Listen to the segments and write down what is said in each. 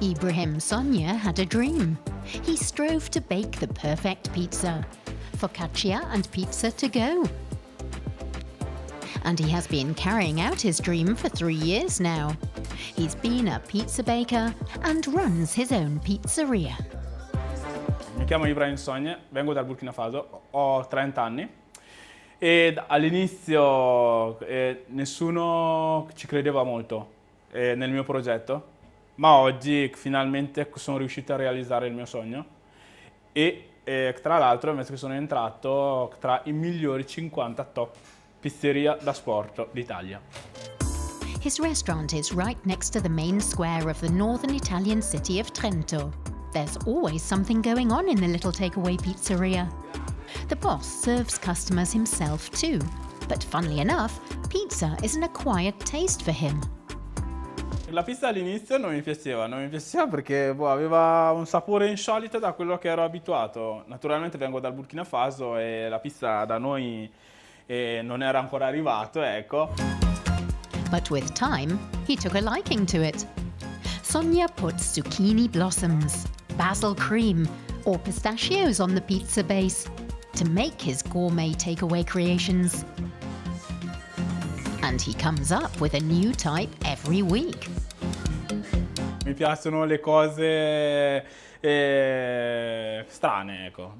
Ibrahim Sonia had a dream. He strove to bake the perfect pizza, focaccia and pizza to go. And he has been carrying out his dream for 3 years now. He's been a pizza baker and runs his own pizzeria. Mi chiamo Ibrahim Sonia, vengo dal Burkina Faso, ho 30 anni e all'inizio nessuno ci credeva molto nel mio progetto, ma oggi finalmente sono riuscito a realizzare il mio sogno e tra l'altro invece sono entrato tra i migliori 50 top pizzeria da sport d'Italia. His restaurant is right next to the main square of the northern Italian city of Trento. There's always something going on in the little takeaway pizzeria. The boss serves customers himself too, but funnily enough, pizza is an acquired taste for him. La pizza all'inizio non mi piaceva perché aveva un sapore insolito da quello che ero abituato. Naturalmente vengo dal Burkina Faso e la pizza da noi non era ancora arrivato, ecco. But with time, he took a liking to it. Sonia puts zucchini blossoms, basil cream, or pistachios on the pizza base to make his gourmet takeaway creations. And he comes up with a new type every week. Mi piacciono le cose strane, ecco.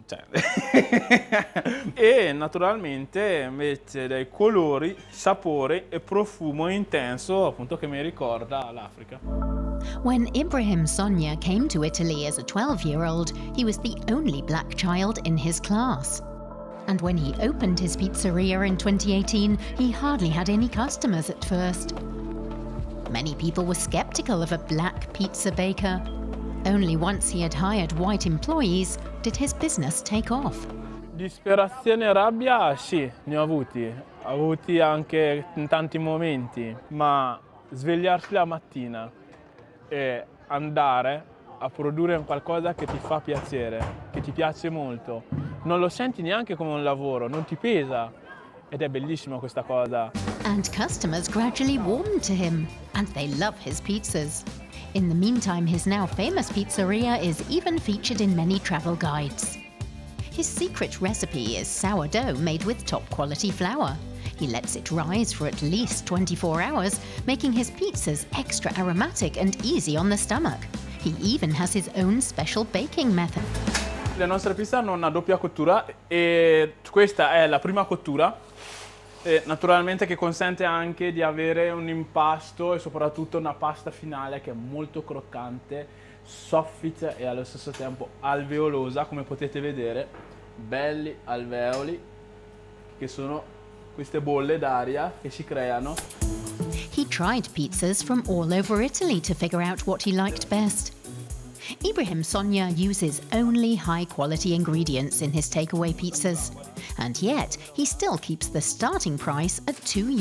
E naturalmente mette dei colori, sapore e profumo intenso, appunto, che mi ricorda l'Africa. When Ibrahim Sonia came to Italy as a 12-year-old, he was the only black child in his class. And when he opened his pizzeria in 2018, he hardly had any customers at first. Many people were skeptical of a black pizza baker. Only once he had hired white employees did his business take off. Disperazione e rabbia, sì, ne ho avuti anche in tanti momenti, ma svegliarsi la mattina e andare a produrre qualcosa che ti fa piacere, che ti piace molto, non lo senti neanche come un lavoro, non ti pesa ed è bellissima questa cosa. And customers gradually warmed to him, and they love his pizzas. In the meantime, his now famous pizzeria is even featured in many travel guides. His secret recipe is sourdough made with top-quality flour. He lets it rise for at least 24 hours, making his pizzas extra aromatic and easy on the stomach. He even has his own special baking method. La nostra pizza hanno una doppia cottura e questa è la prima cottura. Naturalmente che consente anche di avere un impasto e soprattutto una pasta finale che è molto croccante, soffice e allo stesso tempo alveolosa, come potete vedere, belli alveoli che sono queste bolle d'aria che si creano. He tried pizzas from all over Italy to figure out what he liked best. Ibrahim Sonia uses only high-quality ingredients in his takeaway pizzas, and yet he still keeps the starting price at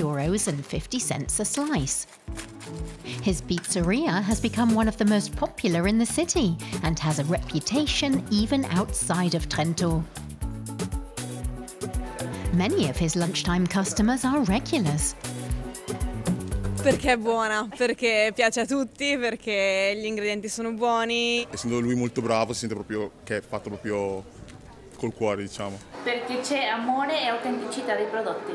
€2.50 a slice. His pizzeria has become one of the most popular in the city and has a reputation even outside of Trento. Many of his lunchtime customers are regulars. Perché è buona, perché piace a tutti, perché gli ingredienti sono buoni. Essendo lui molto bravo, si sente proprio che è fatto proprio col cuore, diciamo. Perché c'è amore e autenticità dei prodotti.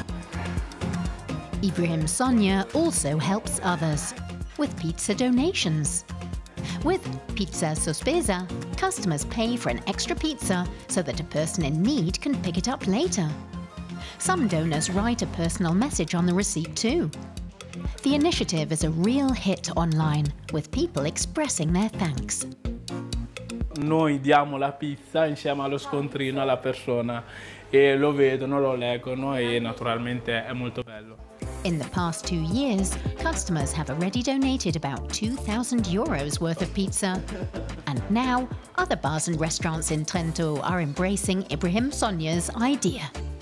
Ibrahim Sonia also helps others with pizza donations. With Pizza Sospesa, customers pay for an extra pizza so that a person in need can pick it up later. Some donors write a personal message on the receipt too. The initiative is a real hit online, with people expressing their thanks. Noi diamo la pizza insieme allo scontrino alla persona e lo vedono, lo leggono e naturalmente è molto bello. In the past 2 years, customers have already donated about €2,000 worth of pizza. And now, other bars and restaurants in Trento are embracing Ibrahim Sonia's idea.